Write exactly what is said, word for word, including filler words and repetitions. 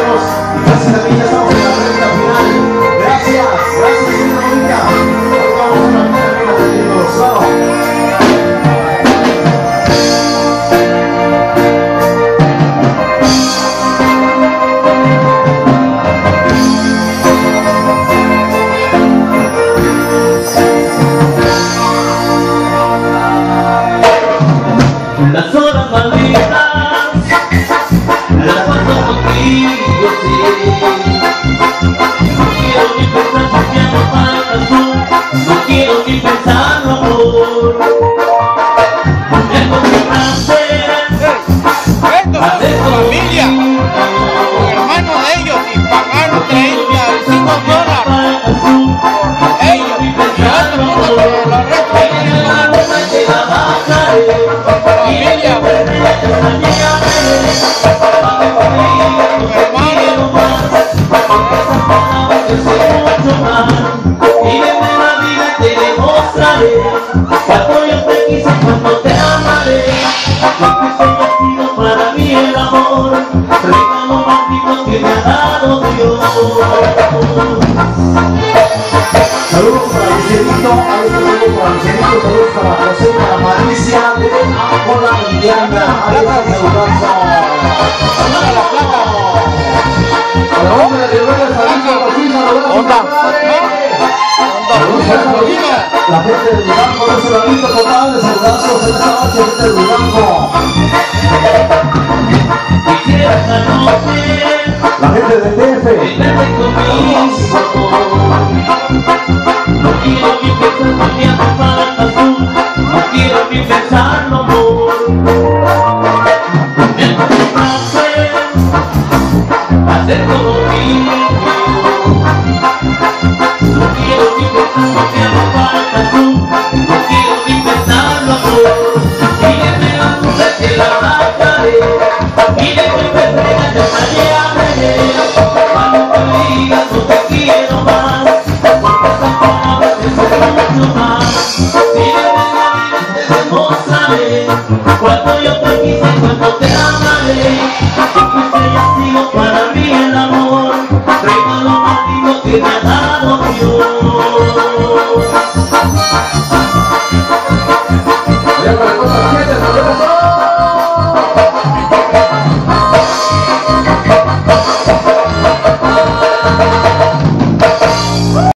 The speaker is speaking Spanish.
amigos. Y casi también ya estamos en la recta final. Gracias, gracias, señora Mónica. Ahora vamos a caminar en la amigos. Vamos. Las horas malditas las paso contigo, sí. No quiero ni pensar porque no faltas tú. No quiero ni pensarlo, amor. Me acostumbraste a hacer familia, hermano de ellos y pagaron treinta y cinco dólares por ellos y otro mundo por la red. Familia, y desde la vida te demostraré cuánto yo te quise, cuánto te amaré. Lo que siempre ha sido para mí el amor, regalo maldito que me ha dado Dios. Saludos para Lucianito, ahí está saludos para Lucianito, saludos para José, para Maricia, de Angola, Indiana, ahí está saludando. ¡Hola, la placa! A la hombre de Rivera, saludos para ti, saludos para la gente de Durango, de ese ladito total, de saludazos en esta noche, gente de Durango. Quisiera esta noche La gente de D F. verte conmigo. No quiero ni pensar porque no faltas tú. No quiero ni pensarlo, amor. Me acostumbraste a hacer todo mío. No quiero ni pensar porque no faltas tú. No quiero ni pensarlo, amor. Y desde la nube te la arrancaré. Y de tu estrella te saliaré.